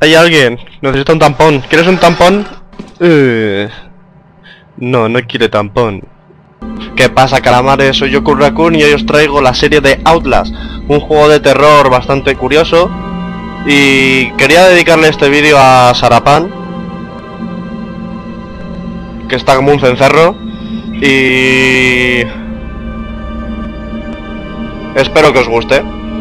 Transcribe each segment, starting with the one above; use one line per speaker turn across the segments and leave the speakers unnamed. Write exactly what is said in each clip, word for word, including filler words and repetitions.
¿Hay alguien? Necesito un tampón. ¿Quieres un tampón? Uh, no, no quiere tampón. ¿Qué pasa, calamares? Soy Yoku Raccoon y hoy os traigo la serie de Outlast, un juego de terror bastante curioso. Y quería dedicarle este vídeo a Sarapan, que está como un cencerro. Y... espero que os guste.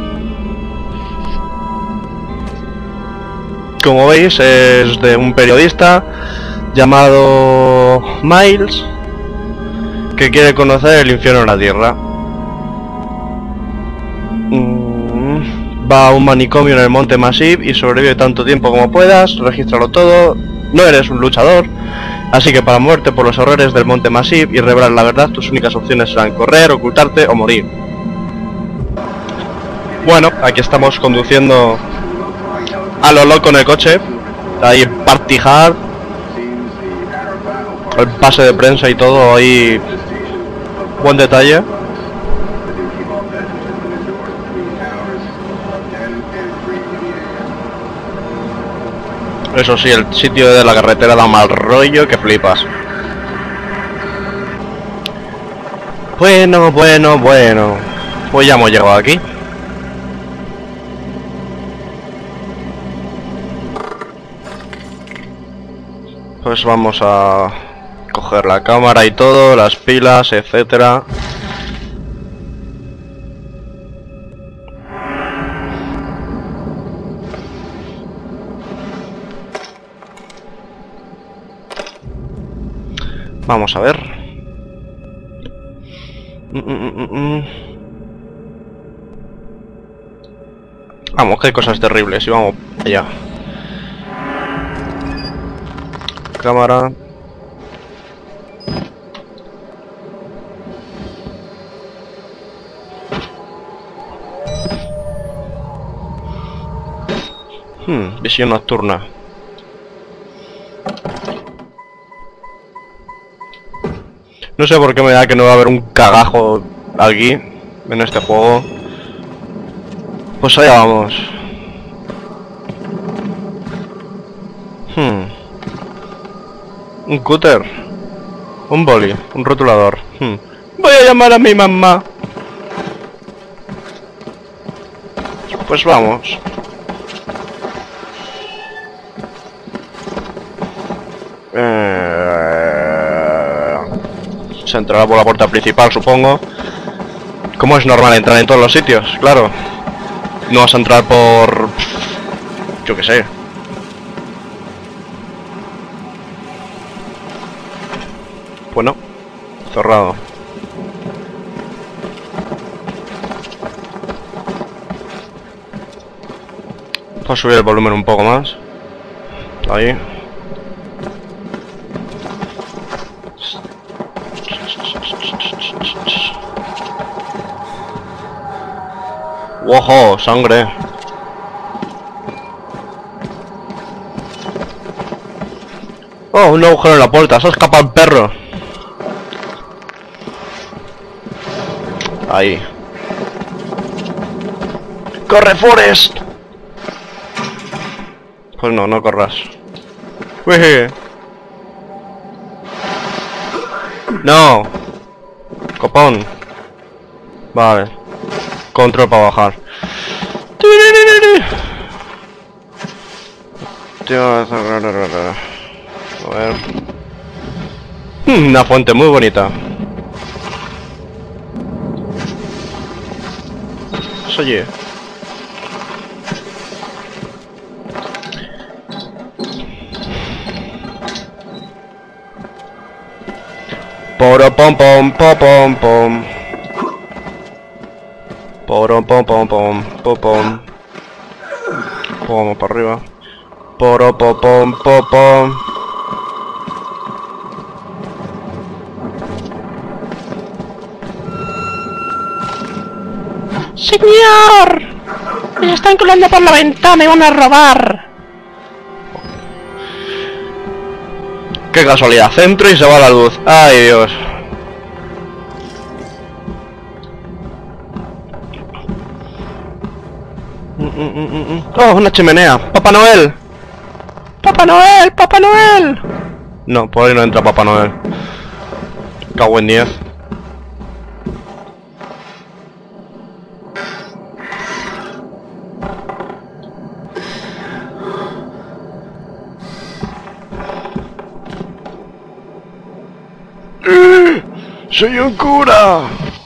Como veis, es de un periodista llamado Miles, que quiere conocer el infierno en la tierra. Mm, va a un manicomio en el Monte Massive y sobrevive tanto tiempo como puedas. Regístralo todo. No eres un luchador, así que para moverte por los horrores del Monte Massive y revelar la verdad, tus únicas opciones serán correr, ocultarte o morir. Bueno, aquí estamos conduciendo a lo loco en el coche. Ahí Party Hard, el pase de prensa y todo, ahí buen detalle. Eso sí, el sitio de la carretera da mal rollo que flipas. Bueno, bueno, bueno. Pues ya hemos llegado aquí. Pues vamos a coger la cámara y todo, las pilas, etcétera. Vamos a ver. Mm, mm, mm, mm. Vamos, que hay cosas terribles y vamos allá. Cámara. Hmm, visión nocturna. No sé por qué me da que no va a haber un cagajo aquí en este juego. Pues allá vamos. Hmm. Un cúter, un boli, un rotulador. Hmm. Voy a llamar a mi mamá. Pues vamos. Eh... Se entrará por la puerta principal, supongo. Como es normal entrar en todos los sitios, claro. No vas a entrar por... yo qué sé. Bueno, cerrado. Vamos a subir el volumen un poco más. Ahí. ¡Ojo! ¡Sangre! ¡Oh! Un agujero en la puerta. ¡Se ha escapado el perro! Ahí. ¡Corre, Forrest! Pues no, no corras. ¡Uy! ¡No! Copón. Vale. Control para bajar. A ver. Una fuente muy bonita. Oye. Poro pom pom pom pom pom. Poro pom pom pom pom pom. Vamos para arriba. Poro pom pom pom pom. ¡Señor! ¡Me están colando por la ventana y van a robar! ¡Qué casualidad! Centro y se va la luz. ¡Ay, Dios! Mm, mm, mm, mm. ¡Oh, una chimenea! ¡Papá Noel! ¡Papá Noel! ¡Papá Noel! No, por ahí no entra Papá Noel. Cago en diez. ¡Eh! ¡Soy un cura!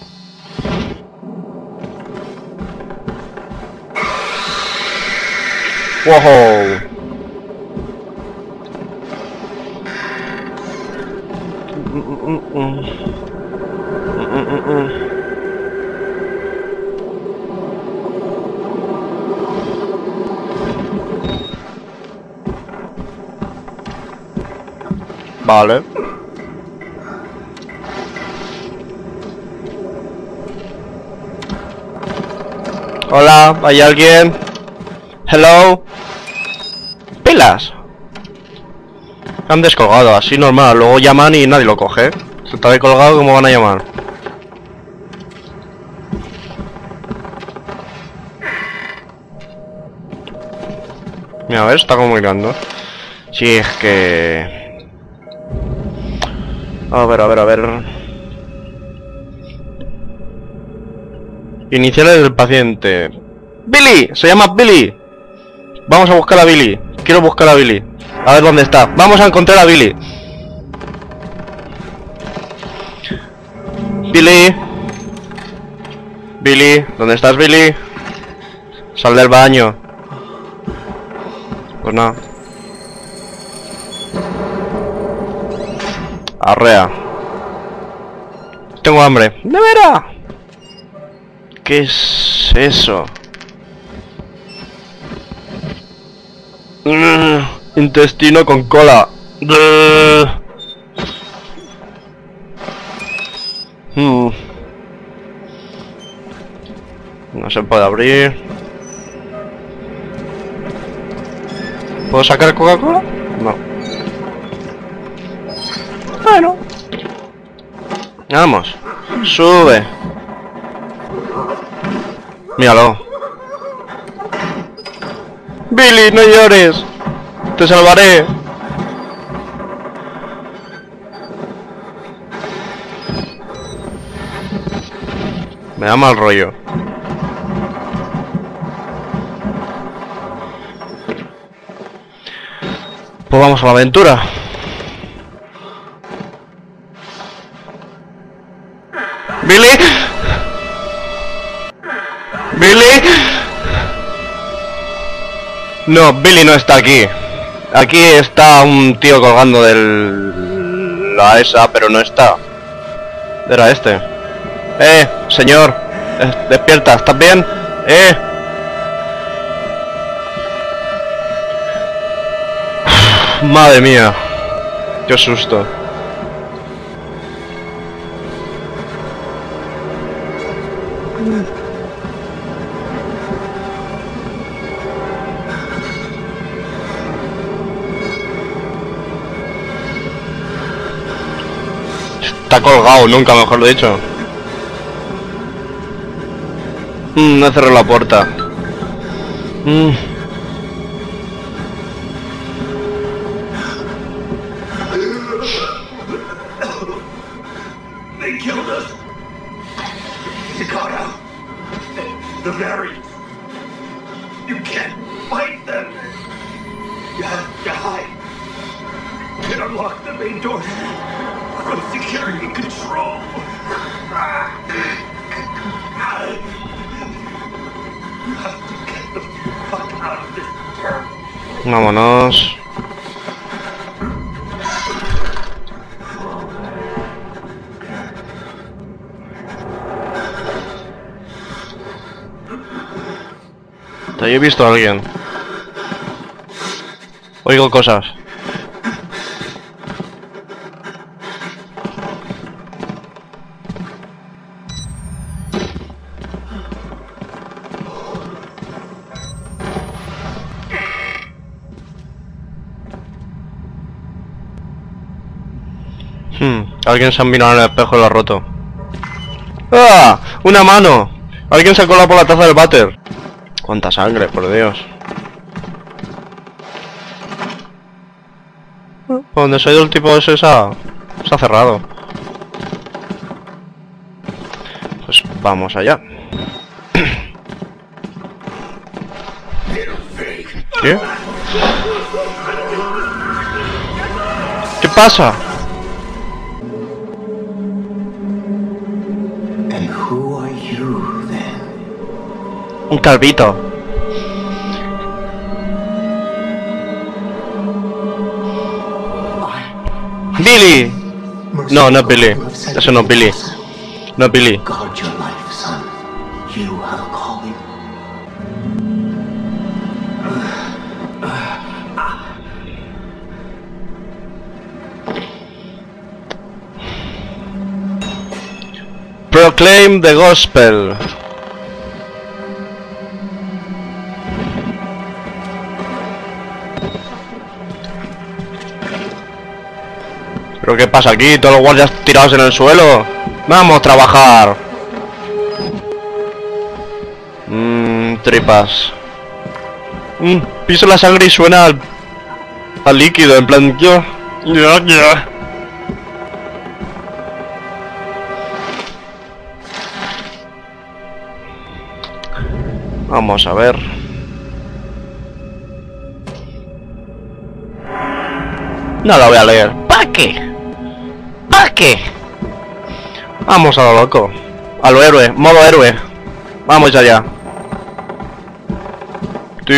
¡Wow! Mm, mm, mm. Mm, mm, mm. Vale. Hola, ¿hay alguien? Hello. Pilas. Han descolgado, así normal. Luego llaman y nadie lo coge. Se está ahí colgado, ¿cómo van a llamar? Mira, a ver, está comunicando. Sí, es que... A ver, a ver, a ver... Iniciales del paciente. ¡Billy! Se llama Billy. Vamos a buscar a Billy. Quiero buscar a Billy. A ver dónde está. Vamos a encontrar a Billy. Billy. Billy. ¿Dónde estás, Billy? Sal del baño. Pues nada. Arrea. Tengo hambre. ¿De veras? ¿Qué es eso? Mm, intestino con cola. Mm. No se puede abrir. ¿Puedo sacar Coca-Cola? No. Bueno. Vamos. Sube. Míralo. Billy, no llores. Te salvaré. Me da mal rollo. Pues vamos a la aventura. Billy. Billy. No, Billy no está aquí. Aquí está un tío colgando del... la esa, pero no está. Era este. Eh, señor. Eh, despierta, ¿estás bien? Eh. Madre mía. Qué susto. Está colgado, nunca mejor dicho. Mm, no cerró la puerta. Mm.
They killed us. Takata. The variants. You can't fight them. You have to hide. And unlock the main door from security control. You have to get the fuck out of this town.
Vámonos. Te he visto a alguien. Oigo cosas. Hmm, alguien se ha mirado en el espejo y lo ha roto. ¡Ah! ¡Una mano! Alguien se ha colado por la taza del váter. Cuánta sangre, por Dios. Donde se ha ido el tipo ese, se ha, se ha cerrado. Pues vamos allá. ¿Qué? ¿Qué pasa?
And who are you then?
Un calvito. Billy. No, no es Billy. Eso no es Billy. No es Billy.
Guard your life, son. You have a calling.
Proclaim the gospel. ¿Pero qué pasa aquí? Todos los guardias tirados en el suelo. Vamos a trabajar. Mmm, tripas. Mmm, piso la sangre y suena al, al líquido, en plan, yo. Ya, ya. Vamos a ver. No la voy a leer. ¿Para qué? ¿Para qué? Vamos a lo loco. A lo héroe. Modo héroe. Vamos allá. Sí.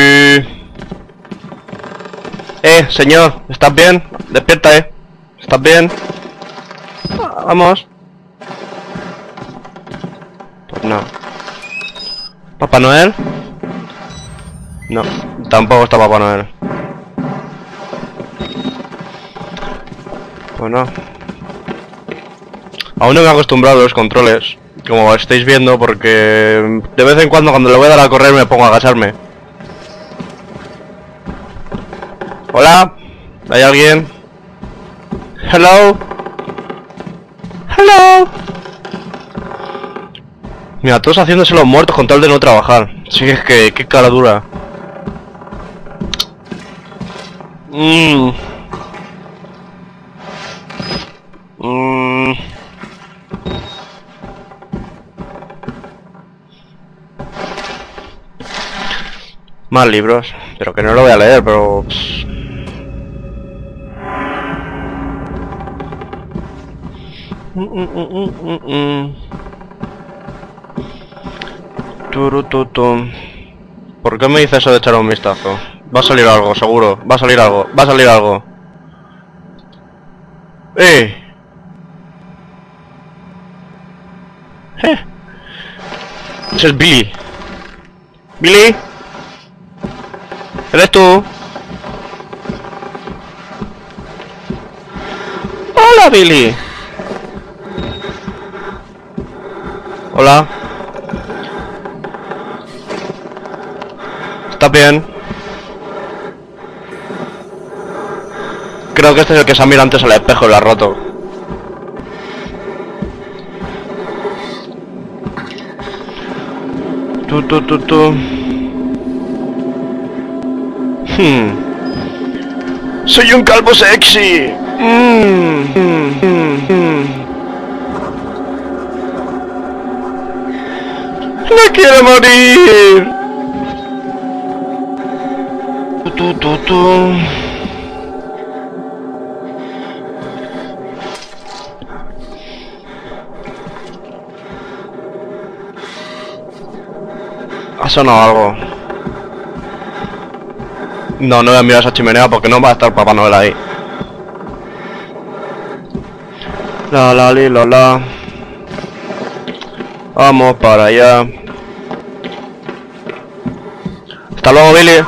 Eh, señor. ¿Estás bien? Despierta, eh. ¿Estás bien? Vamos. Pues no. ¿Papá Noel? No. Tampoco está Papá Noel. Bueno, aún no me he acostumbrado a los controles, como estáis viendo, porque de vez en cuando cuando le voy a dar a correr me pongo a agacharme. Hola, ¿hay alguien? Hello. Hello. Mira, todos haciéndose los muertos con tal de no trabajar. Sí, es que qué cara dura. Mmm. Mm. Más libros, pero que no lo voy a leer, pero... Mm, mm, mm, mm, mm. Turututum. ¿Por qué me dice eso de echar un vistazo? Va a salir algo, seguro. Va a salir algo, va a salir algo. ¡Eh! ¿Eh? Ese es Billy. ¿Billy? ¿Eres tú? ¡Hola, Billy! Hola. ¿Estás bien? Creo que este es el que se ha mirado antes al espejo y lo ha roto. Tu, tu, tu, tu. Hmm. Soy un calvo sexy. Mm, mm, mm, mm. No quiero morir. Tu, tu, tu, tu. Ha sonado algo. No, no voy a mirar esa chimenea porque no va a estar Papá Noel ahí. La la li la la. Vamos para allá. Hasta luego, Billy.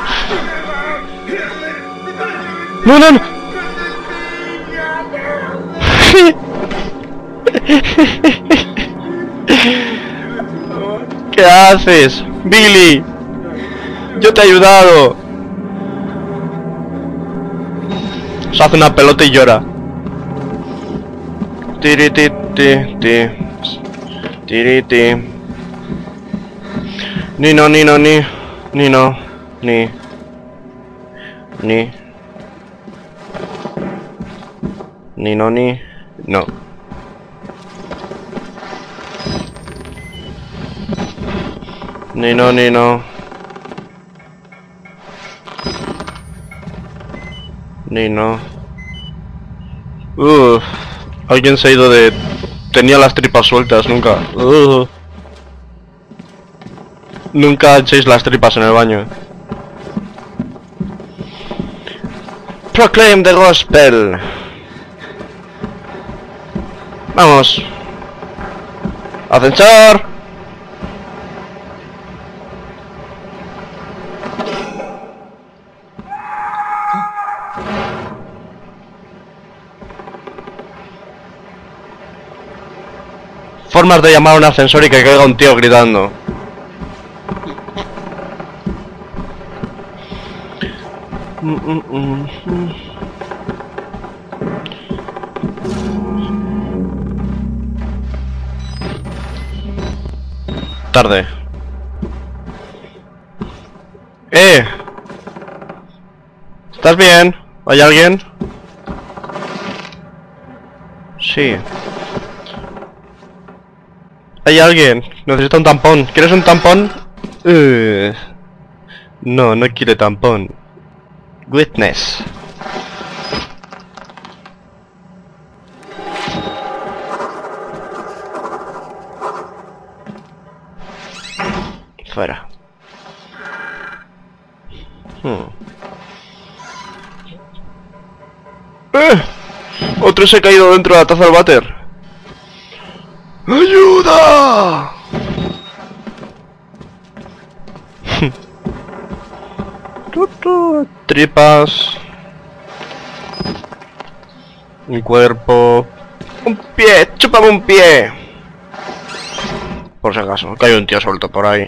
No, no, no. ¿Qué haces, Billy? Yo te he ayudado. Se hace una pelota y llora. Tiri ti ti ti. Tiri ti. Ni no ni no ni ni no ni ni. Ni no ni... No. Ni no ni no. Ni no. Uff. Alguien se ha ido de... Tenía las tripas sueltas, nunca. Uh. Nunca echéis las tripas en el baño. Proclaim the gospel. Vamos. Ascensor. Formas de llamar a un ascensor y que caiga un tío gritando. Mm, mm, mm, mm. Tarde. ¡Eh! ¿Estás bien? ¿Hay alguien? Sí. ¿Hay alguien? Necesita un tampón. ¿Quieres un tampón? Uh, no, no quiere tampón. Witness. Fuera. Hmm. ¡Eh! Otro se ha caído dentro de la taza del váter. ¡Ayuda! Tripas. Un cuerpo. Un pie, chúpame un pie. Por si acaso, que hay un tío suelto por ahí.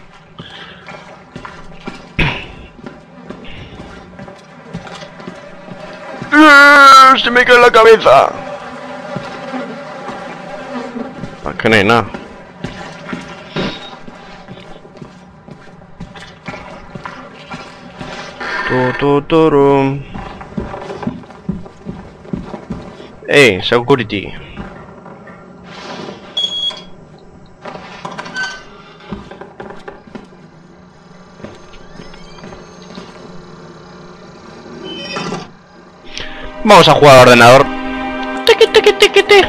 ¡Se me cae la cabeza! Que no hay nada. Tu, tu, turum. Hey, security. Vamos a jugar al ordenador. Tiki, tiki, tiki, tiki.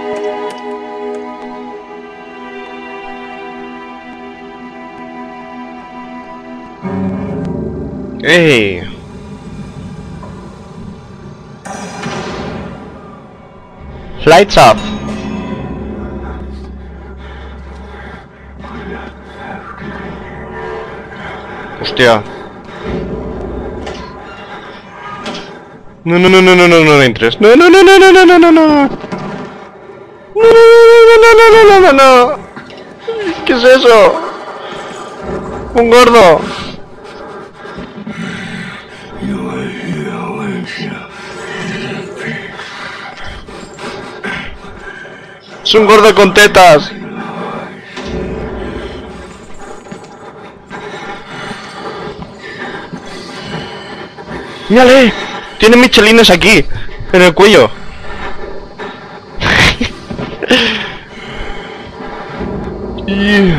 Hey. Lights up. Hostia. No, no, no, no, no, no, no entres. No, no, no, no, no, no, no, no, no. No, no, no, no, no, no, no. ¿Qué es eso? Un gordo. Es un gordo con tetas. ¡Mírale! Tiene michelines aquí, en el cuello. y...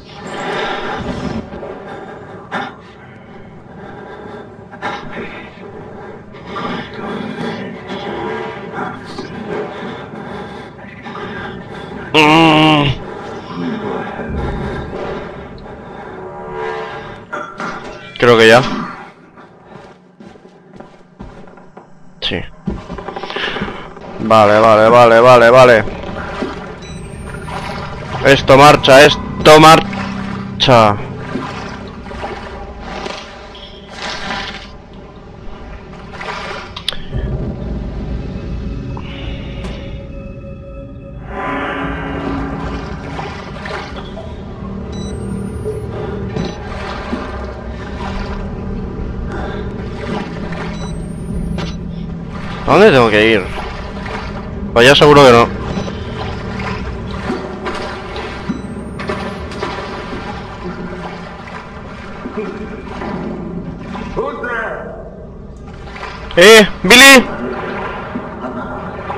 mm. Creo que ya. Sí. Vale, vale, vale, vale, vale. Esto marcha, esto marcha. ¿A dónde tengo que ir? Vaya, seguro que no. ¡Eh! ¡Billy!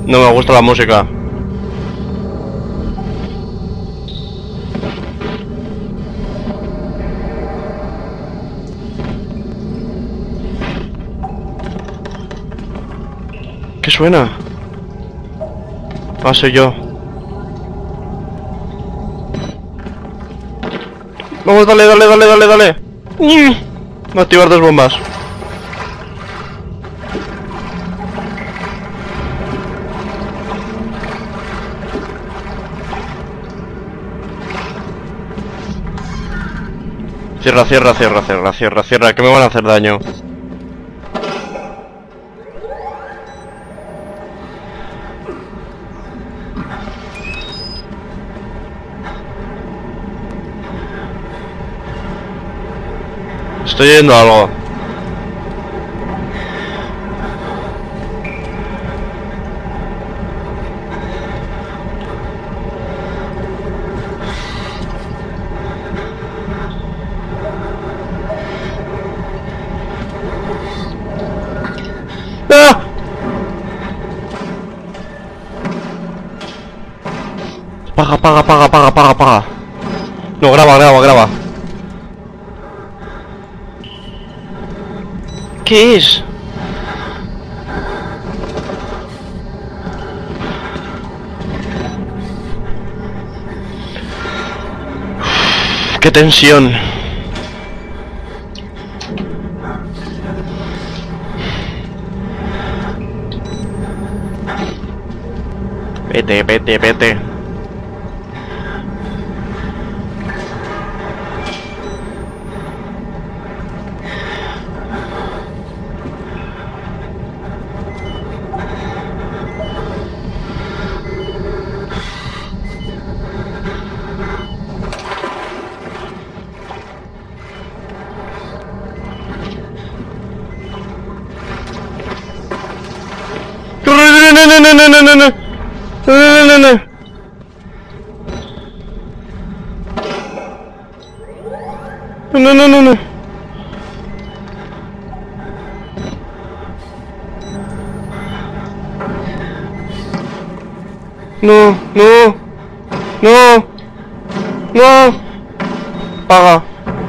No me gusta la música. ¿Qué suena? Ah, soy yo. Vamos, dale, dale, dale, dale, dale. Voy a activar dos bombas. Cierra, cierra, cierra, cierra, cierra, cierra, que me van a hacer daño. Estoy yendo a algo. ¡Ah! Paga, paga, paga, paga, paga, paga. No, graba, graba, graba. ¿Qué es? Uf, ¡qué tensión! Vete, vete, vete. No, no, no, no, no, no, no, no. No, no, no, no. No, no, no, no. No, no. No. No. Paga.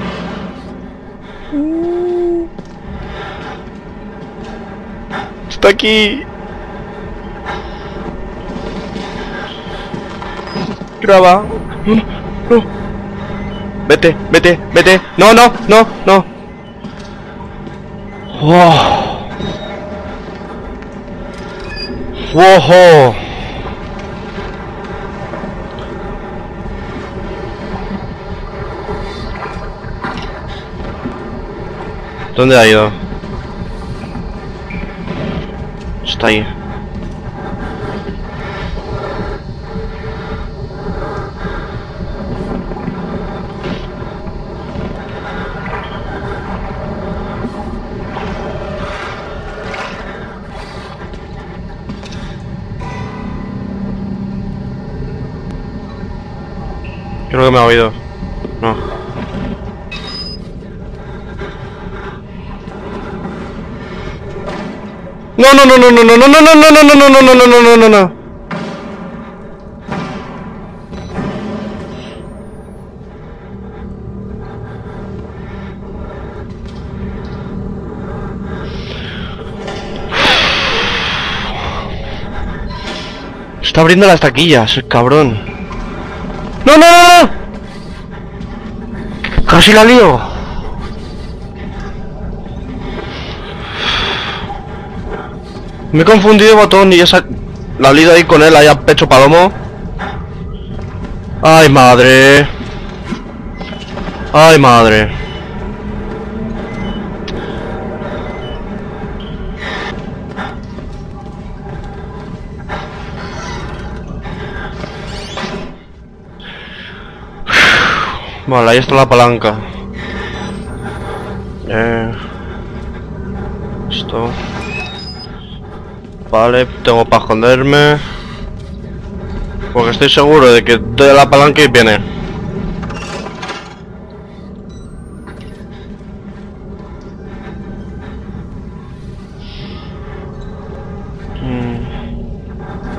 Está aquí. Graba. No, no. Vete, vete, vete. No, no, no, no. Wow. Wow. ¿Dónde ha ido? Está ahí. Creo que me ha oído. No. No, no, no, no, no, no, no, no, no, no, no, no, no, no, no, no, no, no, no. Está abriendo las taquillas, el cabrón. ¡No, no, no, no! ¡Casi la lío! Me he confundido de botón y esa... La lido ahí con él, ahí a pecho palomo. ¡Ay, madre! ¡Ay, madre! Vale, ahí está la palanca. Eh... Esto... Vale, tengo para esconderme. Porque estoy seguro de que doy la palanca y viene. Mm.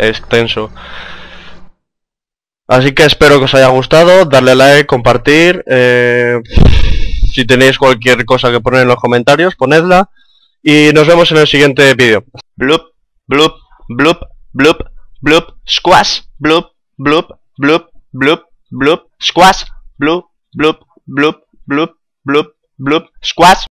extenso. Así que espero que os haya gustado, darle like, compartir, eh, si tenéis cualquier cosa que poner en los comentarios, ponedla, y nos vemos en el siguiente vídeo. Bloop, bloop, bloop, bloop, bloop, squash, bloop, bloop, bloop, bloop, bloop, squash, bloop, bloop, bloop, bloop, bloop, bloop, squash.